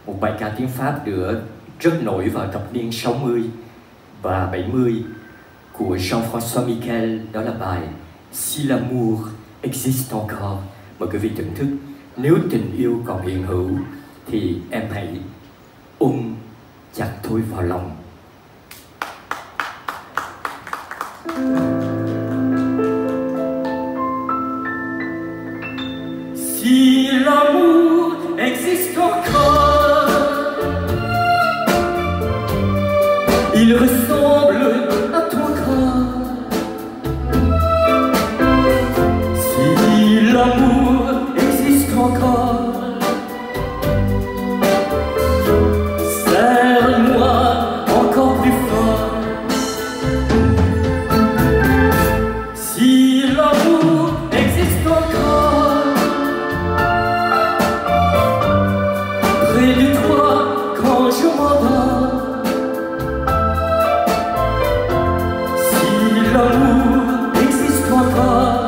một bài ca tiếng Pháp được rất nổi vào thập niên 60 và 70 của Jean-François Michel, đó là bài Si l'amour existe encore. Mời quý vị thưởng thức. Nếu tình yêu còn hiện hữu thì em hãy ôm chặt tôi vào lòng. Si l'amour existe encore, il ressemble à ton corps. Si l'amour existe encore, serre-moi encore plus fort. Si l'amour existe encore, près de toi quand je m'endors. Si l'amour existe encore,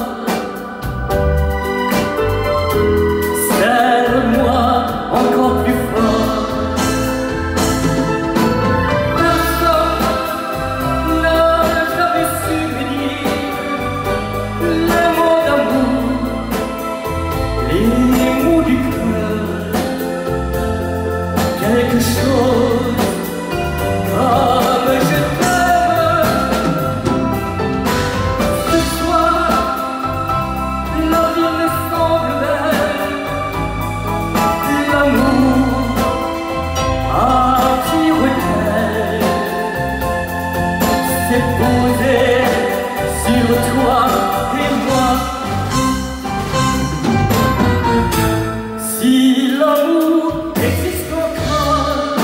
serre-moi encore plus fort. Personne n'a jamais su me dire les mots d'amour, les mots du cœur, quelque chose comme je t'aime. Ce soir, la vie me semble belle, l'amour attire d'elle, s'est posé sur toi et moi. Si l'amour existe encore,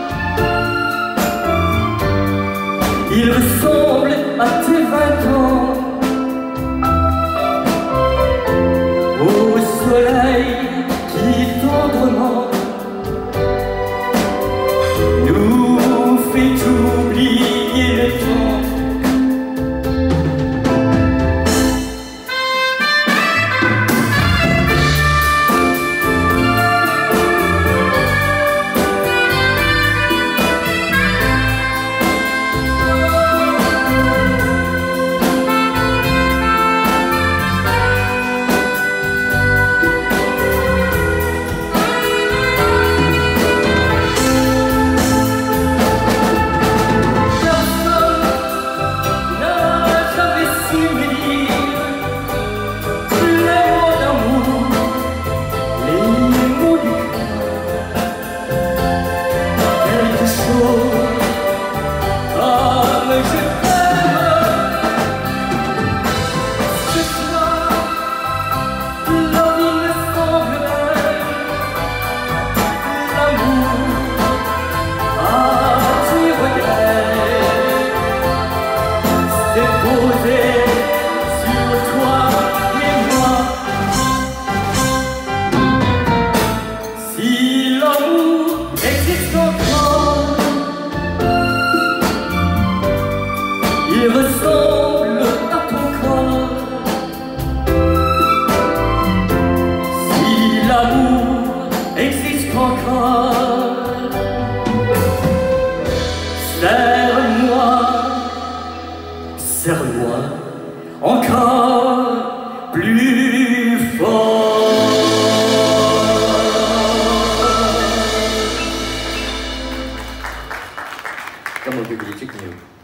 il ressemble à tes 20 ans, au soleil qui tendrement nous fait oublier le temps. Si l'amour existe encore, il ressemble à ton corps. Si l'amour existe encore, serre-moi, serre-moi encore plus fort. Cảm ơn quý vị rất nhiều.